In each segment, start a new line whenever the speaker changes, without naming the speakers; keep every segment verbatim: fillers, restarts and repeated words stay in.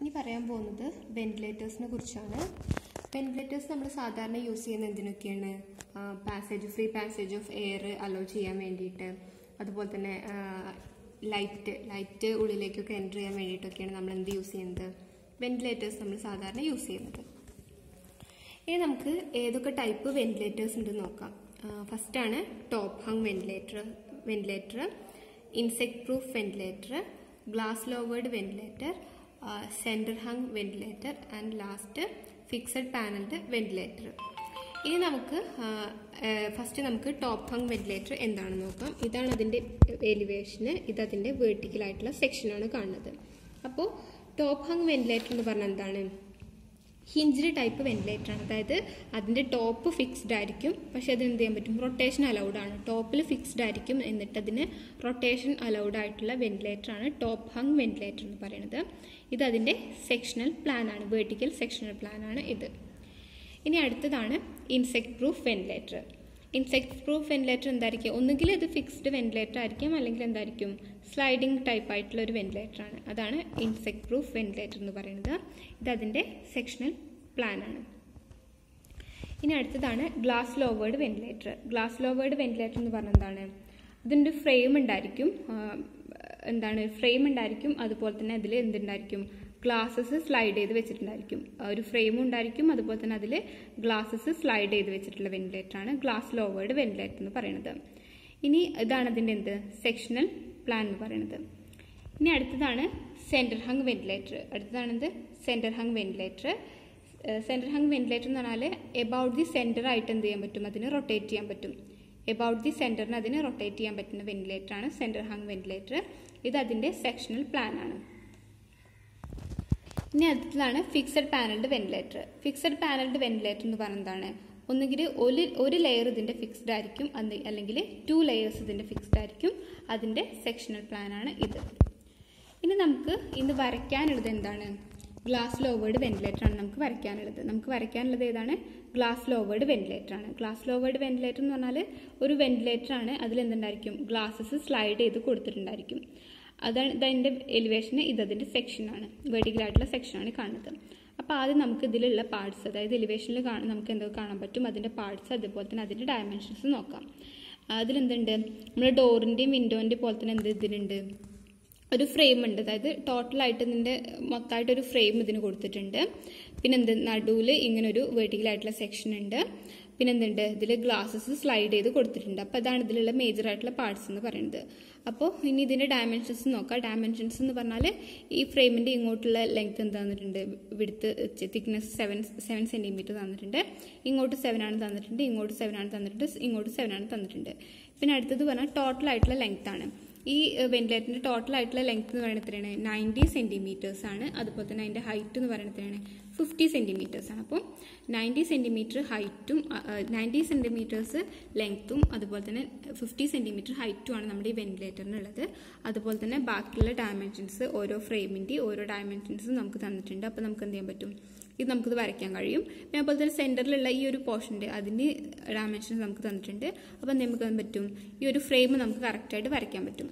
ഇനി പറയാൻ പോകുന്നത് വെന്റിലേറ്റേഴ്സിനെ കുറിച്ചാണ്. വെന്റിലേറ്റേഴ്സ് നമ്മൾ സാധാരണ യൂസ് ചെയ്യുന്ന എന്തിനൊക്കെയാണ്? Passage free passage of air allow ചെയ്യാൻ വേണ്ടിയിട്ട്, അതുപോലെ തന്നെ ലൈറ്റ് ലൈറ്റ് ഉള്ളിലേക്കൊക്കെ എൻ്റർ ചെയ്യാൻ വേണ്ടിയിട്ടൊക്കെയാണ് നമ്മൾ എന്ത് യൂസ് ചെയ്യുന്നത്? വെന്റിലേറ്റേഴ്സ് നമ്മൾ സാധാരണ യൂസ് ചെയ്യുന്നത്. ഇനി നമുക്ക് ഏതൊക്കെ ടൈപ്പ് വെന്റിലേറ്റേഴ്സ് ഉണ്ടെന്ന് നോക്കാം. ഫസ്റ്റാണ് top hung ventilator ventilator insect proof ventilator, glass louvered ventilator, centre hung ventilator and last fixed panelled ventilator. ഇനി നമുക്ക് ഫസ്റ്റ് നമുക്ക് ടോപ്പ് ഹങ് വെന്റിലേറ്റർ എന്താണെന്ന് നോക്കാം. ഇതാണ് അതിൻ്റെ എലിവേഷന്, ഇതതിൻ്റെ വേർട്ടിക്കലായിട്ടുള്ള സെക്ഷനാണ് കാണുന്നത്. അപ്പോൾ ടോപ്പ് ഹങ് വെന്റിലേറ്റർ എന്ന് പറഞ്ഞാൽ എന്താണ്? ഹിഞ്ച്ഡ് ടൈപ്പ് വെന്റിലേറ്റർ ആണ്. അതായത് അതിൻ്റെ ടോപ്പ് ഫിക്സ്ഡ് ആയിരിക്കും, പക്ഷെ അതിന് എന്ത് ചെയ്യാൻ പറ്റും? റൊട്ടേഷൻ അലൗഡ് ആണ്. ടോപ്പിൽ ഫിക്സ്ഡ് ആയിരിക്കും, എന്നിട്ട് അതിന് റൊട്ടേഷൻ അലൗഡ് ആയിട്ടുള്ള വെന്റിലേറ്റർ ആണ് ടോപ്പ് ഹങ് വെന്റിലേറ്റർ എന്ന് പറയുന്നത്. ഇത് അതിൻ്റെ സെക്ഷണൽ പ്ലാൻ ആണ്, വേർട്ടിക്കൽ സെക്ഷണൽ പ്ലാൻ ആണ് ഇത്. ഇനി അടുത്തതാണ് insect proof ventilator. Insect proof ventilator എന്തായിരിക്കും? ഒന്നുകിൽ ഇത് ഫിക്സ്ഡ് വെന്റിലേറ്റർ ആയിരിക്കും, അല്ലെങ്കിൽ എന്തായിരിക്കും? സ്ലൈഡിംഗ് ടൈപ്പ് ആയിട്ടുള്ള ഒരു വെന്റിലേറ്റർ ആണ്. അതാണ് ഇൻസെക്ട് പ്രൂഫ് വെന്റിലേറ്റർ എന്ന് പറയുന്നത്. ഇത് അതിൻ്റെ സെക്ഷണൽ പ്ലാൻ ആണ്. ഇനി അടുത്തതാണ് glass louvered ventilator. Glass louvered ventilator എന്ന് പറഞ്ഞാൽ എന്താണ്? ഇതിൻ്റെ ഫ്രെയിം ഉണ്ടായിരിക്കും, എന്താണ് ഫ്രെയിം ഉണ്ടായിരിക്കും, അതുപോലെ തന്നെ അതിൽ എന്തുണ്ടായിരിക്കും? ഗ്ലാസസ് സ്ലൈഡ് ചെയ്ത് വെച്ചിട്ടുണ്ടായിരിക്കും. ഒരു ഫ്രെയിമും ഉണ്ടായിരിക്കും, അതുപോലെ തന്നെ അതിൽ ഗ്ലാസസ് സ്ലൈഡ് ചെയ്ത് വെച്ചിട്ടുള്ള വെന്റിലേറ്റർ ആണ് ഗ്ലാസ് ലോവേർഡ് വെന്റിലേറ്റർ എന്ന് പറയുന്നത്. ഇനി ഇതാണ് അതിൻ്റെ എന്ത്? സെക്ഷണൽ പ്ലാൻ എന്ന് പറയുന്നത്. ഇനി അടുത്തതാണ് സെൻറ്റർ ഹങ് വെന്റിലേറ്റർ. അടുത്തതാണെന്ത്? Centre hung ventilator. Centre hung ventilator എന്ന് പറഞ്ഞാൽ എബൌട്ട് ദി സെൻറ്റർ ആയിട്ട് എന്ത് ചെയ്യാൻ പറ്റും? അതിന് റൊട്ടേറ്റ് ചെയ്യാൻ പറ്റും. എബൌട്ട് ദി സെൻറ്ററിന് അതിന് റൊട്ടേറ്റ് ചെയ്യാൻ പറ്റുന്ന വെന്റിലേറ്റർ ആണ് സെൻറ്റർ ഹങ് വെന്റിലേറ്റർ. ഇത് അതിൻ്റെ സെക്ഷണൽ പ്ലാൻ ആണ്. ഇനി അടുത്തതാണ് fixed panelled ventilator. Fixed panelled ventilator എന്ന് പറയുന്നതാണ് ഒന്നുകിൽ ഒരു ഒരു ലെയർ ഇതിൻ്റെ ഫിക്സ്ഡ് ആയിരിക്കും, അല്ലെങ്കിൽ ടു ലെയേഴ്സ് ഇതിൻ്റെ ഫിക്സ്ഡ് ആയിരിക്കും. അതിൻ്റെ സെക്ഷണൽ പ്ലാൻ ആണ് ഇത്. ഇനി നമുക്ക് ഇന്ന് വരയ്ക്കാനുള്ളത് എന്താണ്? ഗ്ലാസ് ലോവേർഡ് വെന്റിലേറ്റർ ആണ് നമുക്ക് വരയ്ക്കാനുള്ളത്. നമുക്ക് വരയ്ക്കാനുള്ളത് ഏതാണ്? ഗ്ലാസ് ലോവേർഡ് വെന്റിലേറ്റർ ആണ്. ഗ്ലാസ് ലോവേർഡ് വെന്റിലേറ്റർ എന്ന് പറഞ്ഞാൽ ഒരു വെന്റിലേറ്റർ ആണ്. അതിൽ എന്തുണ്ടായിരിക്കും? ഗ്ലാസസ് സ്ലൈഡ് ചെയ്ത് കൊടുത്തിട്ടുണ്ടായിരിക്കും. അതാണ് ഇതിൻ്റെ എലിവേഷന്, ഇതതിൻ്റെ സെക്ഷനാണ്, വെർട്ടിക്കലായിട്ടുള്ള സെക്ഷനാണ് കാണുന്നത്. അപ്പോൾ ആദ്യം നമുക്ക് ഇതിലുള്ള പാർട്സ്, അതായത് എലിവേഷനിൽ കാണാൻ നമുക്ക് എന്തൊക്കെ കാണാൻ പറ്റും? അതിൻ്റെ പാർട്സ്, അതുപോലെ തന്നെ അതിൻ്റെ ഡയമെൻഷൻസ് നോക്കാം. അതിലെന്തുണ്ട്? നമ്മുടെ ഡോറിൻ്റെയും വിൻഡോൻ്റെയും പോലെ തന്നെ എന്ത് ഇതിനുണ്ട്? ഒരു ഫ്രെയിം ഉണ്ട്. അതായത് ടോട്ടലായിട്ട് ഇതിൻ്റെ മൊത്തമായിട്ടൊരു ഫ്രെയിം ഇതിന് കൊടുത്തിട്ടുണ്ട്. പിന്നെ എന്ത്? നടുവിൽ ഇങ്ങനെ ഒരു വെർട്ടിക്കലായിട്ടുള്ള സെക്ഷൻ ഉണ്ട്. പിന്നെ എന്തുണ്ട്? ഇതിൽ ഗ്ലാസസ് സ്ലൈഡ് ചെയ്ത് കൊടുത്തിട്ടുണ്ട്. അപ്പോൾ അതാണ് ഇതിലുള്ള മേജർ ആയിട്ടുള്ള പാർട്സ് എന്ന് പറയുന്നത്. അപ്പോൾ ഇനി ഇതിൻ്റെ ഡയമെൻഷൻസ് നോക്കാം. ഡയമെൻഷൻസ് എന്ന് പറഞ്ഞാൽ ഈ ഫ്രെയിമിൻ്റെ ഇങ്ങോട്ടുള്ള ലെങ്ത് എന്ത് തന്നിട്ടുണ്ട്? Width thickness seven seven centimetre തന്നിട്ടുണ്ട്. ഇങ്ങോട്ട് സെവൻ ആണ് തന്നിട്ടുണ്ട്, ഇങ്ങോട്ട് സെവൻ ആണ് തന്നിട്ടുണ്ട്, ഇങ്ങോട്ട് സെവൻ ആണ് തന്നിട്ടുണ്ട്. പിന്നെ അടുത്തത് പറഞ്ഞാൽ ടോട്ടൽ ആയിട്ടുള്ള ലെങ്ത് ആണ്. ഈ വെന്റിലേറ്ററിൻ്റെ ടോട്ടൽ ആയിട്ടുള്ള ലെങ്ത് എന്ന് പറയുന്നത് എത്രയാണ്? നയൻറ്റി സെൻറ്റിമീറ്റേഴ്സ് ആണ്. അതുപോലെ തന്നെ അതിൻ്റെ ഹൈറ്റ് എന്ന് പറയുന്നത് എത്രയാണ്? ഫിഫ്റ്റി സെൻറ്റിമീറ്റേഴ്സ് ആണ്. അപ്പോൾ നയൻറ്റി സെൻറ്റിമീറ്റർ ഹൈറ്റും നയൻറ്റി സെൻറ്റിമീറ്റേഴ്സ് ലെങ്ത്തും അതുപോലെ തന്നെ ഫിഫ്റ്റി സെൻറ്റിമീറ്റർ ഹൈറ്റുമാണ് നമ്മുടെ ഈ വെന്റിലേറ്ററിനുള്ളത്. അതുപോലെ തന്നെ ബാക്കിയുള്ള ഡയമെൻഷൻസ് ഓരോ ഫ്രെയിമിൻ്റെ ഓരോ ഡയമെൻഷൻസ് നമുക്ക് തന്നിട്ടുണ്ട്. അപ്പോൾ നമുക്ക് എന്ത് ചെയ്യാൻ പറ്റും? ഇത് നമുക്കിത് വരയ്ക്കാൻ കഴിയും. പിന്നെ അതുപോലെ തന്നെ സെൻറ്ററിലുള്ള ഈ ഒരു പോർഷൻ്റെ അതിന് ഡയമെൻഷൻസ് നമുക്ക് തന്നിട്ടുണ്ട്. അപ്പോൾ നമുക്ക് എന്ത് പറ്റും? ഈ ഒരു ഫ്രെയിം നമുക്ക് കറക്റ്റായിട്ട് വരയ്ക്കാൻ പറ്റും.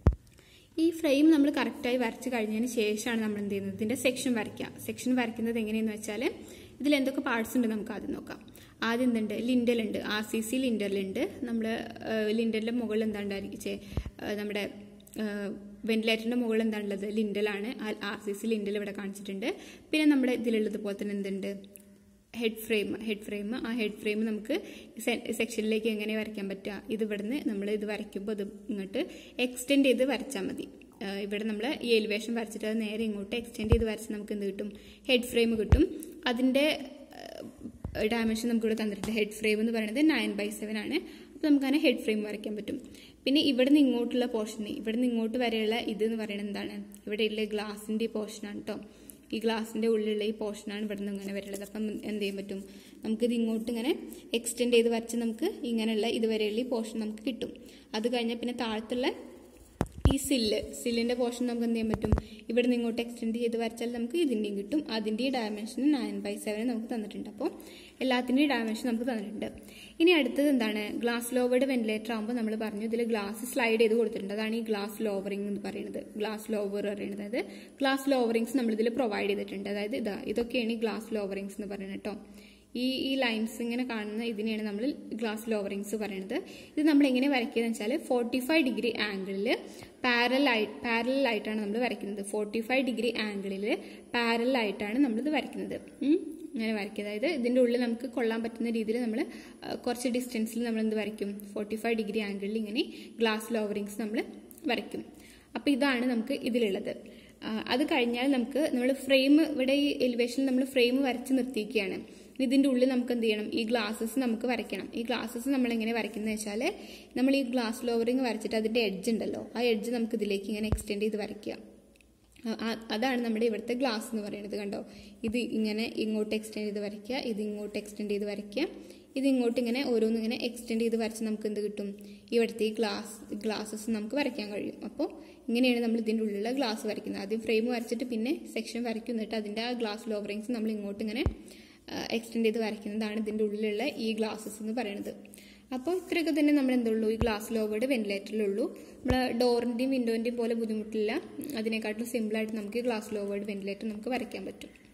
ഈ ഫ്രെയിം നമ്മൾ കറക്റ്റായി വരച്ച് കഴിഞ്ഞതിന് ശേഷമാണ് നമ്മൾ എന്ത് ചെയ്യുന്നത്? ഇതിൻ്റെ സെക്ഷൻ വരയ്ക്കുക. സെക്ഷൻ വരയ്ക്കുന്നത് എങ്ങനെയെന്ന് വെച്ചാൽ ഇതിൽ എന്തൊക്കെ പാർട്സ് ഉണ്ട് നമുക്ക് ആദ്യം നോക്കാം. ആദ്യം എന്തുണ്ട്? ലിൻഡലുണ്ട്, ആർ സി സി ലിൻഡലുണ്ട്. നമ്മൾ ലിൻഡലിൻ്റെ മുകളിൽ എന്താണ്ടായിരിക്കും? നമ്മുടെ വെന്റിലേറ്ററിൻ്റെ മുകളിൽ എന്താണുള്ളത്? ലിൻഡലാണ്. ആർ സി സി ലിൻഡൽ ഇവിടെ കാണിച്ചിട്ടുണ്ട്. പിന്നെ നമ്മുടെ ഇതിലുള്ളത് പോലെ തന്നെ എന്തുണ്ട്? ഹെഡ് ഫ്രെയിം ഹെഡ് ഫ്രെയിം ആ ഹെഡ് ഫ്രെയിം നമുക്ക് സെക്ഷനിലേക്ക് എങ്ങനെ വരയ്ക്കാൻ പറ്റുക? ഇത് ഇവിടുന്ന് നമ്മൾ ഇത് വരയ്ക്കുമ്പോൾ ഇത് ഇങ്ങോട്ട് എക്സ്റ്റെൻഡ് ചെയ്ത് വരച്ചാൽ മതി. ഇവിടെ നമ്മൾ ഈ എലിവേഷൻ വരച്ചിട്ട് അത് നേരെ ഇങ്ങോട്ട് എക്സ്റ്റെൻഡ് ചെയ്ത് വരച്ച് നമുക്ക് എന്ത് കിട്ടും? ഹെഡ് ഫ്രെയിം കിട്ടും. അതിൻ്റെ ഡയമെൻഷൻ നമുക്കിവിടെ തന്നിട്ടുണ്ട്. ഹെഡ് ഫ്രെയിം എന്ന് പറയുന്നത് നയൻ ബൈ സെവൻ ആണ്. അപ്പോൾ നമുക്കങ്ങനെ ഹെഡ് ഫ്രെയിം വരയ്ക്കാൻ പറ്റും. പിന്നെ ഇവിടെ നിന്ന് ഇങ്ങോട്ടുള്ള പോർഷൻ, ഇവിടെ നിന്ന് ഇങ്ങോട്ട് വരെയുള്ള ഇത് എന്ന് പറയുന്നത് എന്താണ്? ഇവിടെയുള്ള ഗ്ലാസിൻ്റെ പോർഷനാണ് കേട്ടോ. ഈ ഗ്ലാസിൻ്റെ ഉള്ളിലുള്ള ഈ പോർഷനാണ് ഇവിടെ നിന്ന് ഇങ്ങനെ വരുള്ളത്. അപ്പം എന്ത് ചെയ്യാൻ പറ്റും? നമുക്കിത് ഇങ്ങോട്ട് ഇങ്ങനെ എക്സ്റ്റെൻഡ് ചെയ്ത് വരച്ച് നമുക്ക് ഇങ്ങനെയുള്ള ഇതുവരെയുള്ള ഈ പോർഷൻ നമുക്ക് കിട്ടും. അത് കഴിഞ്ഞാൽ പിന്നെ താഴത്തുള്ള ഈ സില്ല് സില്ലിൻ്റെ പോർഷൻ നമുക്ക് എന്ത് ചെയ്യാൻ പറ്റും, ഇവിടെ നിന്ന് ഇങ്ങോട്ട് എക്സ്റ്റെൻഡ് ചെയ്ത് വരച്ചാൽ നമുക്ക് ഇതിൻ്റെയും കിട്ടും. അതിൻ്റെ ഡയമെൻഷൻ നയൻ ബൈ സെവൻ നമുക്ക് തന്നിട്ടുണ്ട്. അപ്പോൾ എല്ലാത്തിൻ്റെയും ഡയമെൻഷൻ നമുക്ക് തന്നിട്ടുണ്ട്. ഇനി അടുത്തത് എന്താണ്, ഗ്ലാസ് ലോവേർഡ് വെന്റിലേറ്റർ ആകുമ്പോൾ നമ്മൾ പറഞ്ഞു ഇതിൽ ഗ്ലാസ് സ്ലൈഡ് ചെയ്ത് കൊടുത്തിട്ടുണ്ട്. അതാണ് ഈ ഗ്ലാസ് ലോവറിംഗ് എന്ന് പറയുന്നത്. ഗ്ലാസ് ലോവർ പറയുന്നത്, അതായത് ഗ്ലാസ് ലോവറിങ്സ് നമ്മളിതിൽ പ്രൊവൈഡ് ചെയ്തിട്ടുണ്ട്. അതായത് ഇതാ ഇതൊക്കെയാണ് ഈ ഗ്ലാസ് ലോവറിങ്സ് എന്ന് പറയുന്നത് കേട്ടോ. ഈ ഈ ലൈൻസ് ഇങ്ങനെ കാണുന്ന ഇതിനെയാണ് നമ്മൾ ഗ്ലാസ് ലോവറിങ്സ് പറയുന്നത്. ഇത് നമ്മൾ എങ്ങനെ വരയ്ക്കുകയെന്ന് വെച്ചാൽ ഫോർട്ടി ഫൈവ് ഡിഗ്രി ആംഗിളിൽ പാരലായി പാരലായിട്ടാണ് നമ്മൾ വരയ്ക്കുന്നത്. ഫോർട്ടി ഫൈവ് ഡിഗ്രി ആംഗിളിൽ പാരലായിട്ടാണ് നമ്മളിത് വരയ്ക്കുന്നത്. ഇങ്ങനെ വരയ്ക്കുക. അതായത് ഇതിൻ്റെ ഉള്ളിൽ നമുക്ക് കൊള്ളാൻ പറ്റുന്ന രീതിയിൽ നമ്മൾ കുറച്ച് ഡിസ്റ്റൻസിൽ നമ്മൾ എന്ത് വരയ്ക്കും, ഫോർട്ടി ഫൈവ് ഡിഗ്രി ആംഗിളിൽ ഇങ്ങനെ ഗ്ലാസ് ലോവറിങ്സ് നമ്മൾ വരയ്ക്കും. അപ്പോൾ ഇതാണ് നമുക്ക് ഇതിലുള്ളത്. അത് കഴിഞ്ഞാൽ നമുക്ക് നമ്മൾ ഫ്രെയിം, ഇവിടെ ഈ എലിവേഷനിൽ നമ്മൾ ഫ്രെയിം വരച്ച് നിർത്തിയിരിക്കുകയാണ്. ഇതിൻ്റെ ഉള്ളിൽ നമുക്ക് എന്ത് ചെയ്യണം, ഈ ഗ്ലാസസ് നമുക്ക് വരയ്ക്കണം. ഈ ഗ്ലാസസ് നമ്മൾ എങ്ങനെ വരയ്ക്കുന്നത് വെച്ചാൽ നമ്മൾ ഈ ഗ്ലാസ് ലോവറിങ് വരച്ചിട്ട് അതിൻ്റെ എഡ്ജ് ഉണ്ടല്ലോ, ആ എഡ്ജ് നമുക്ക് ഇതിലേക്ക് ഇങ്ങനെ എക്സ്റ്റെൻഡ് ചെയ്ത് വരയ്ക്കുക. അതാണ് നമ്മുടെ ഇവിടുത്തെ ഗ്ലാസ് എന്ന് പറയുന്നത്. കണ്ടോ, ഇത് ഇങ്ങനെ ഇങ്ങോട്ട് എക്സ്റ്റെൻഡ് ചെയ്ത് വരയ്ക്കുക, ഇത് ഇങ്ങോട്ട് എക്സ്റ്റെൻഡ് ചെയ്ത് വരയ്ക്കുക, ഇത് ഇങ്ങോട്ട് ഇങ്ങനെ ഓരോന്നും ഇങ്ങനെ എക്സ്റ്റെൻഡ് ചെയ്ത് വരച്ച് നമുക്ക് എന്ത് കിട്ടും, ഇവിടുത്തെ ഈ ഗ്ലാസ് ഗ്ലാസസ് നമുക്ക് വരയ്ക്കാൻ കഴിയും. അപ്പോൾ ഇങ്ങനെയാണ് നമ്മൾ ഇതിൻ്റെ ഉള്ളിലുള്ള ഗ്ലാസ് വരയ്ക്കുന്നത്. ആദ്യം ഫ്രെയിം വരച്ചിട്ട് പിന്നെ സെക്ഷൻ വരയ്ക്കും, എന്നിട്ട് അതിൻ്റെ ആ ഗ്ലാസ് ലോവറിങ്സ് നമ്മൾ ഇങ്ങോട്ട് ഇങ്ങനെ എക്സ്റ്റെൻഡ് ചെയ്ത് വരയ്ക്കുന്നതാണ് ഇതിൻ്റെ ഉള്ളിലുള്ള ഈ ഗ്ലാസസ് എന്ന് പറയുന്നത്. അപ്പോൾ ഇത്രയൊക്കെ തന്നെ നമ്മൾ എന്തുള്ളൂ, ഈ ഗ്ലാസ് ലോവേർഡ് വെന്റിലേറ്ററിലുള്ളൂ. നമ്മൾ ഡോറിൻ്റെയും വിൻഡോൻ്റെയും പോലെ ബുദ്ധിമുട്ടില്ല. അതിനെക്കാട്ടും സിമ്പിളായിട്ട് നമുക്ക് ഗ്ലാസ് ലോവേർഡ് വെന്റിലേറ്റർ നമുക്ക് വരയ്ക്കാൻ പറ്റും.